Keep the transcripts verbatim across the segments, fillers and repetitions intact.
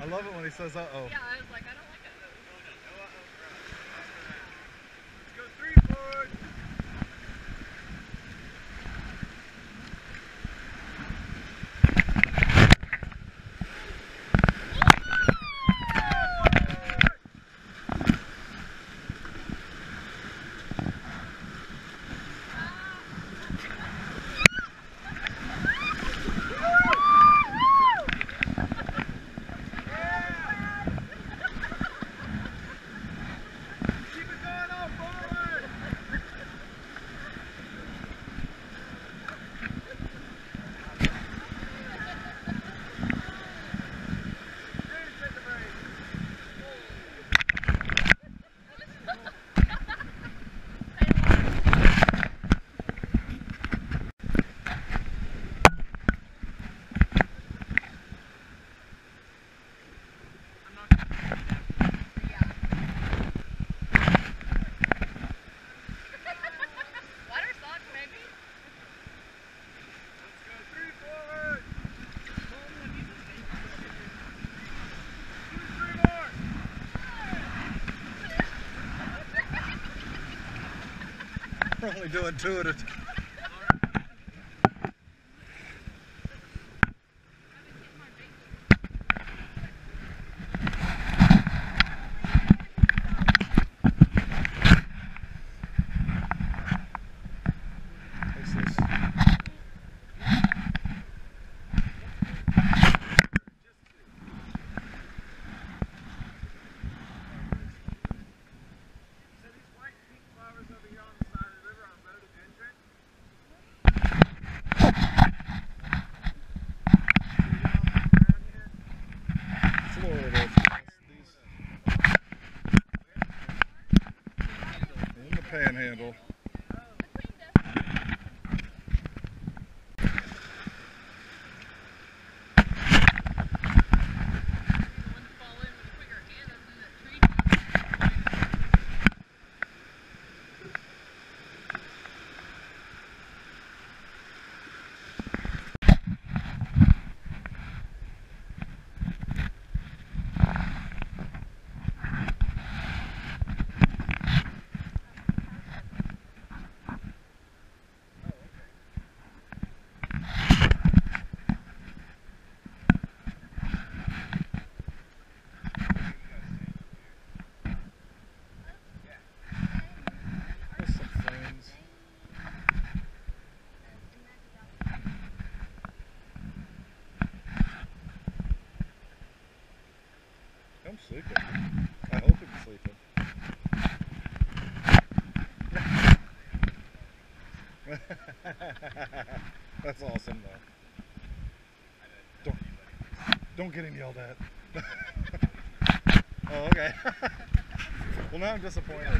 I love it when he says uh-oh. Yeah, I was like, I don't like it. Let's go three forward. We're only doing two at a time. In the panhandle. I'm sleeping. I hope it's sleeping. That's awesome though. Don't, don't get him yelled at. Oh, okay. Well, now I'm disappointed.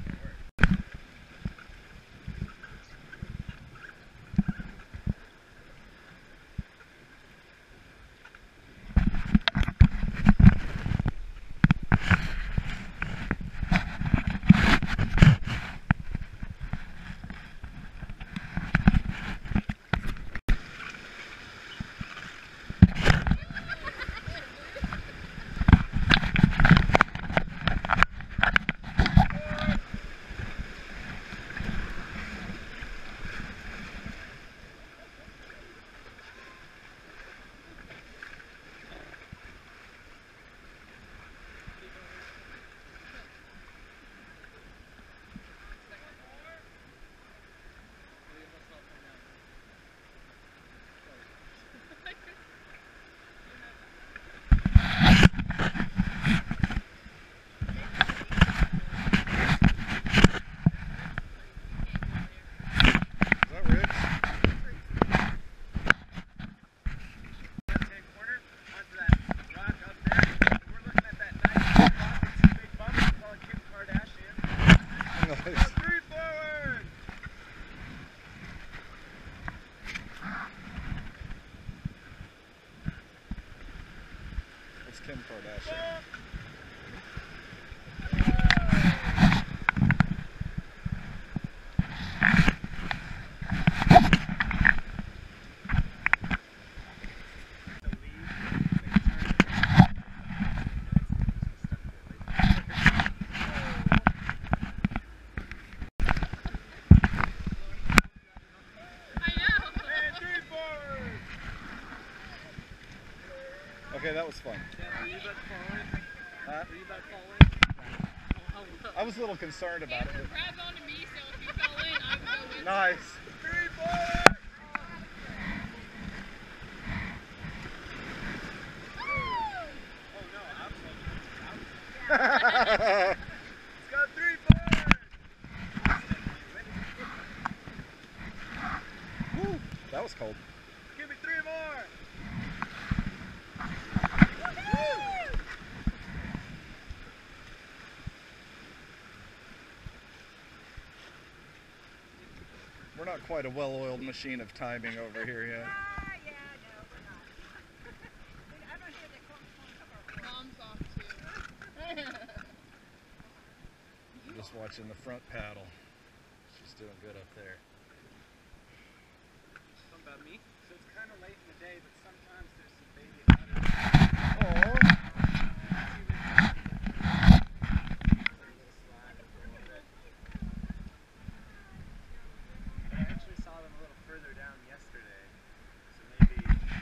Kim Kardashian. Okay, that was fun. Sam, were you about to fall in? Huh? Were you about to fall in? I was a little concerned about it. Amber grabbed onto me, so if you fell in, I would go with Nice. Three forward! Oh no, I was Let's go three forward! Woo, that was cold. Give me three more! We're not quite a well-oiled machine of timing over here yet. Ah, yeah, no, we're not. I don't hear the clunk clunk of our Mom's off too. Just watching the front paddle. She's doing good up there. Something about me? So it's kind of late in the day, but sometimes there's some baby otters. Oh. I actually saw them a little further down yesterday, so maybe.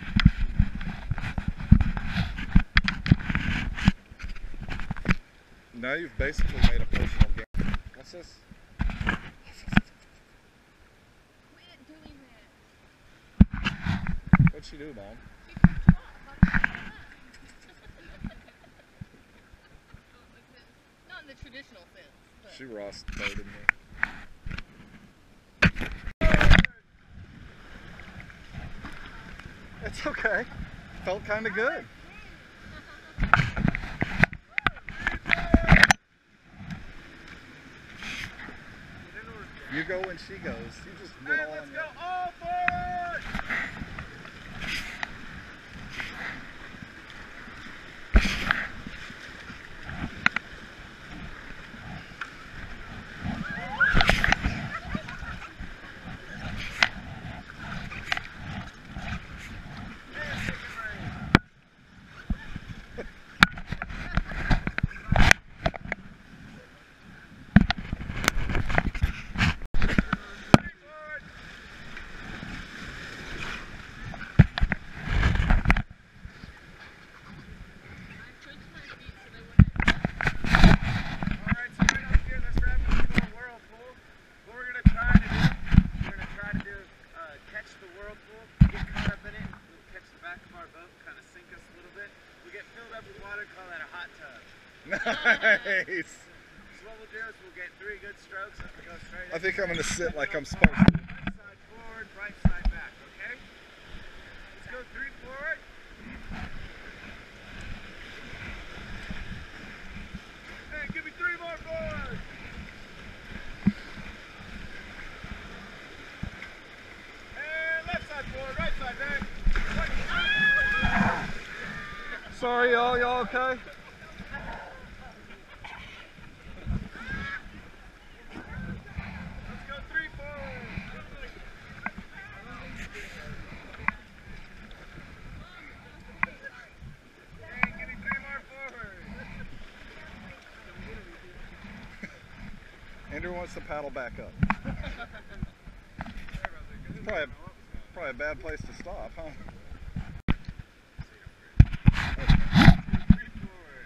Now you've basically made a personal game. What's this? Quit doing that. What'd she do, Mom? She flipped you off. Not in the traditional sense. But She Ross boated me. It's okay. Felt kind of good. You go when she goes. You just went Hey, all let's on go your- all forward! I tricked my feet so they wouldn't. Alright, so right up here, let's grab this little whirlpool. What we're gonna try to do, we're gonna try to do, uh, catch the whirlpool, get caught up in it, we'll catch the back of our boat, kind of sink us a little bit. We get filled up with water, call that a hot tub. Nice. So what we'll do is we'll get three good strokes as we go straight I in. think I'm gonna sit like I'm supposed to. Left side forward, right side back, okay? Let's go three forward. Hey, give me three more forward. And left side forward, right side back. Sorry, y'all. Y'all okay? Let's go three forward. Hey, give me three more forward. Andrew wants to paddle back up. Probably, a, probably a bad place to stop, huh? Three forward.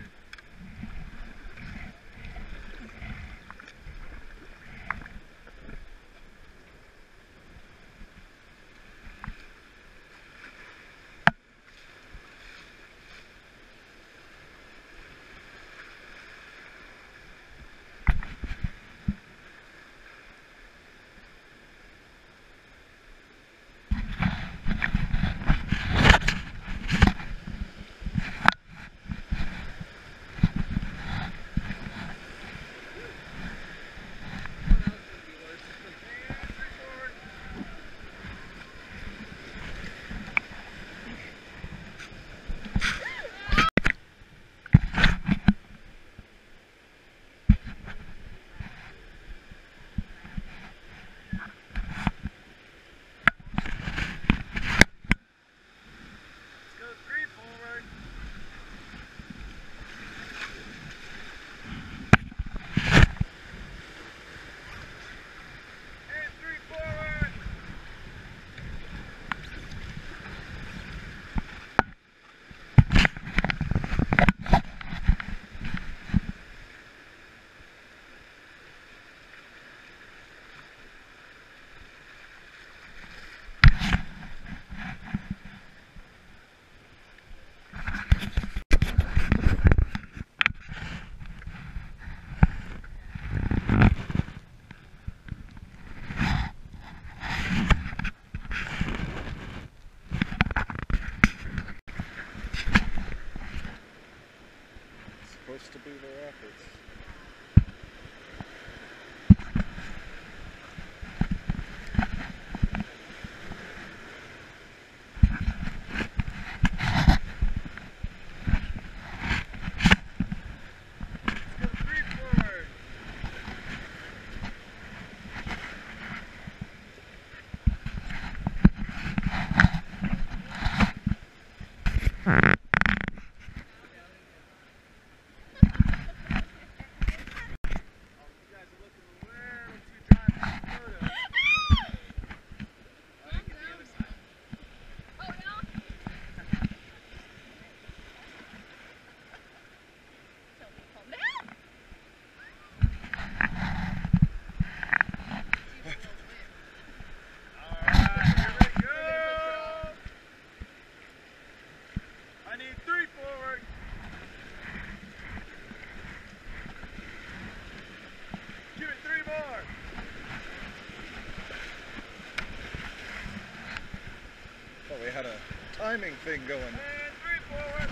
thought we had a timing thing going. And three forward.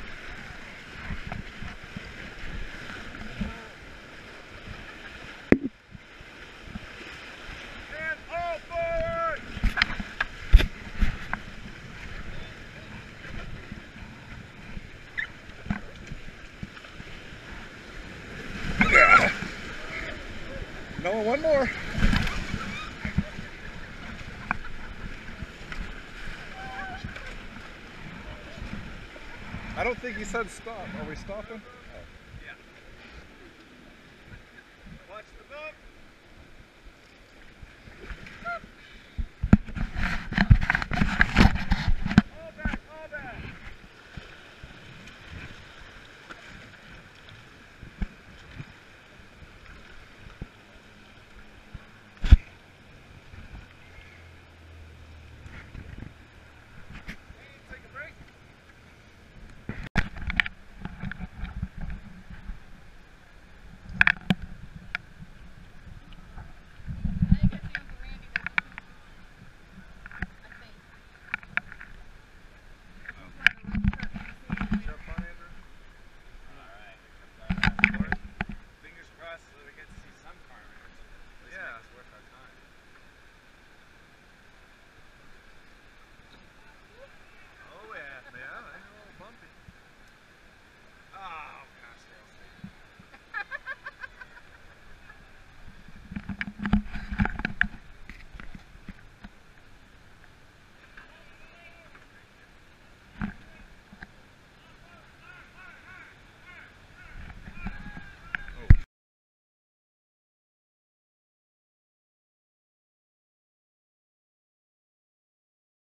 And all forward. Yeah. No, one more. I don't think he said stop. Are we stopping?